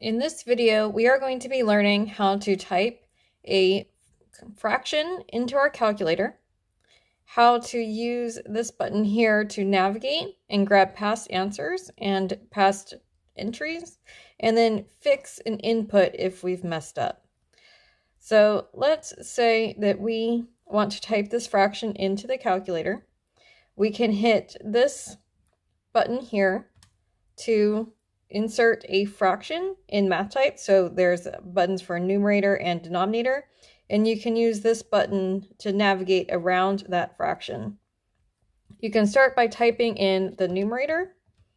In this video, we are going to be learning how to type a fraction into our calculator, how to use this button here to navigate and grab past answers and past entries, and then fix an input if we've messed up. So let's say that we want to type this fraction into the calculator. We can hit this button here to insert a fraction in math type. So there's buttons for numerator and denominator, and you can use this button to navigate around that fraction. You can start by typing in the numerator,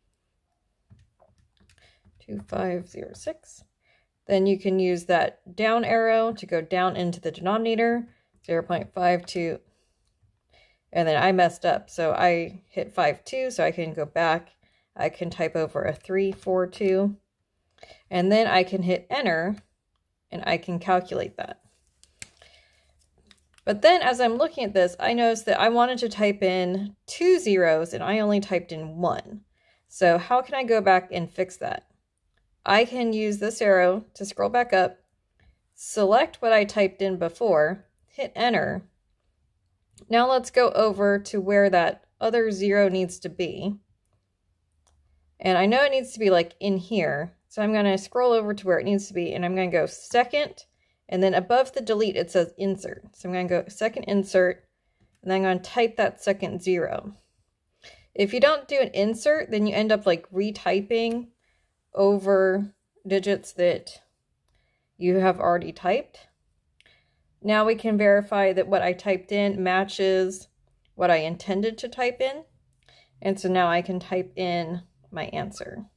2506. Then you can use that down arrow to go down into the denominator, 0.52. And then I messed up, so I hit 52, so I can go back. I can type over a 342, and then I can hit enter, and I can calculate that. But then as I'm looking at this, I noticed that I wanted to type in 2 zeros, and I only typed in 1. So how can I go back and fix that? I can use this arrow to scroll back up, select what I typed in before, hit enter. Now let's go over to where that other 0 needs to be. And I know it needs to be like in here. So I'm going to scroll over to where it needs to be, and I'm going to go second, and then above the delete it says insert. So I'm going to go second insert, and then I'm going to type that second 0. If you don't do an insert, then you end up like retyping over digits that you have already typed. Now we can verify that what I typed in matches what I intended to type in. And so now I can type in my answer.